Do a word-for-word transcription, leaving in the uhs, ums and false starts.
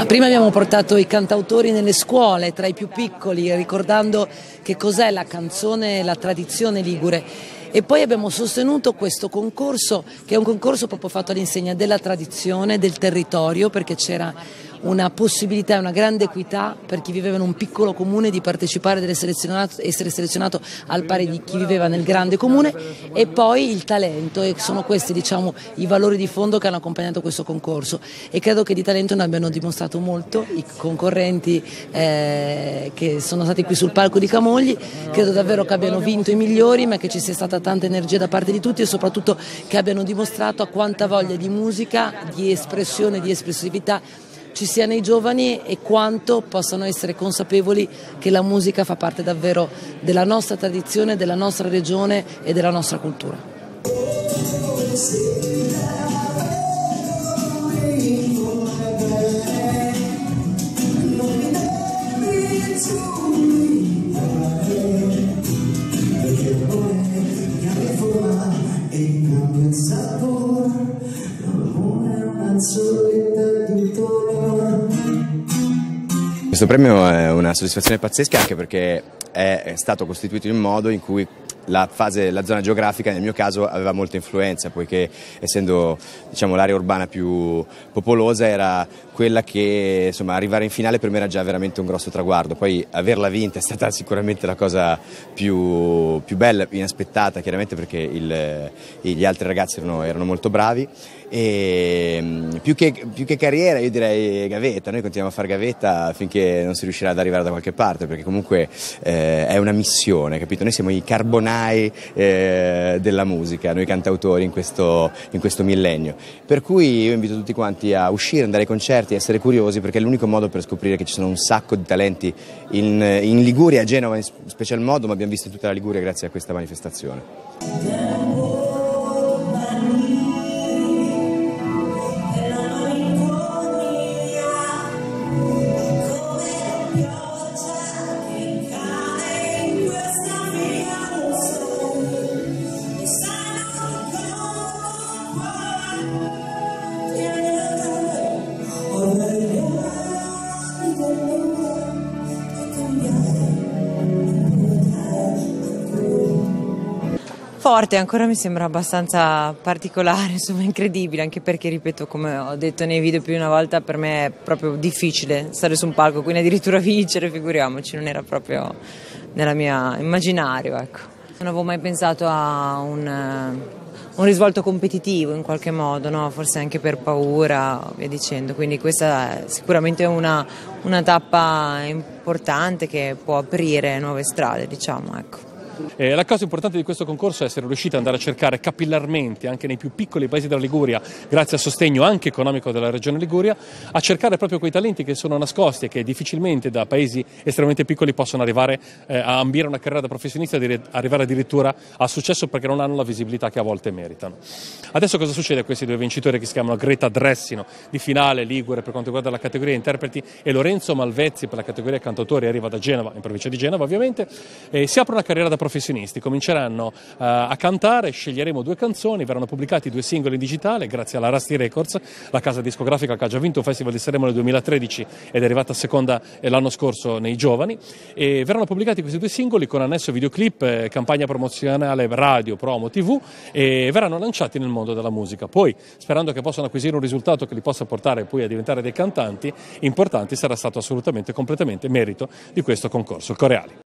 Prima abbiamo portato i cantautori nelle scuole, tra i più piccoli, ricordando che cos'è la canzone e la tradizione ligure. E poi abbiamo sostenuto questo concorso, che è un concorso proprio fatto all'insegna della tradizione, del territorio, perché c'era una possibilità e una grande equità per chi viveva in un piccolo comune di partecipare ed essere selezionato, essere selezionato al pari di chi viveva nel grande comune, e poi il talento, e sono questi, diciamo, i valori di fondo che hanno accompagnato questo concorso, e credo che di talento ne abbiano dimostrato molto i concorrenti eh, che sono stati qui sul palco di Camogli. Credo davvero che abbiano vinto i migliori, ma che ci sia stata tanta energia da parte di tutti, e soprattutto che abbiano dimostrato a quanta voglia di musica, di espressione, di espressività ci sia nei giovani, e quanto possano essere consapevoli che la musica fa parte davvero della nostra tradizione, della nostra regione e della nostra cultura. Questo premio è una soddisfazione pazzesca, anche perché è stato costituito in un modo in cui la fase, la zona geografica nel mio caso aveva molta influenza, poiché essendo, diciamo, l'area urbana più popolosa era quella che, insomma, arrivare in finale per me era già veramente un grosso traguardo. Poi averla vinta è stata sicuramente la cosa più, più bella, inaspettata chiaramente, perché il, gli altri ragazzi erano, erano molto bravi. E più che, più che carriera io direi gavetta. Noi continuiamo a fare gavetta finché non si riuscirà ad arrivare da qualche parte, perché comunque eh, è una missione, capito? Noi siamo i carbonai eh, della musica, noi cantautori in questo, in questo millennio, per cui io invito tutti quanti a uscire, andare ai concerti, essere curiosi, perché è l'unico modo per scoprire che ci sono un sacco di talenti in, in Liguria, a Genova in special modo, ma abbiamo visto in tutta la Liguria grazie a questa manifestazione. Forte, ancora mi sembra abbastanza particolare, insomma incredibile, anche perché, ripeto, come ho detto nei video più di una volta, per me è proprio difficile stare su un palco, quindi addirittura vincere, figuriamoci, non era proprio nella mia immaginario, ecco. Non avevo mai pensato a un, un risvolto competitivo in qualche modo, no? Forse anche per paura, via dicendo, quindi questa è sicuramente una, una tappa importante che può aprire nuove strade, diciamo, ecco. Eh, la cosa importante di questo concorso è essere riusciti ad andare a cercare capillarmente anche nei più piccoli paesi della Liguria, grazie al sostegno anche economico della regione Liguria, a cercare proprio quei talenti che sono nascosti e che difficilmente da paesi estremamente piccoli possono arrivare eh, a ambire una carriera da professionista e arrivare addirittura al successo, perché non hanno la visibilità che a volte meritano. Adesso cosa succede a questi due vincitori, che si chiamano Greta Dressino di finale Ligure per quanto riguarda la categoria interpreti e Lorenzo Malvezzi per la categoria cantautori, arriva da Genova, in provincia di Genova ovviamente, e si apre una carriera da professionista. Professionisti cominceranno uh, a cantare, sceglieremo due canzoni, verranno pubblicati due singoli in digitale grazie alla Rusty Records, la casa discografica che ha già vinto un Festival di Sanremo nel duemilatredici ed è arrivata seconda l'anno scorso nei giovani, e verranno pubblicati questi due singoli con annesso videoclip, eh, campagna promozionale radio, promo, tv, e verranno lanciati nel mondo della musica. Poi, sperando che possano acquisire un risultato che li possa portare poi a diventare dei cantanti importanti, sarà stato assolutamente completamente merito di questo concorso. Coreali.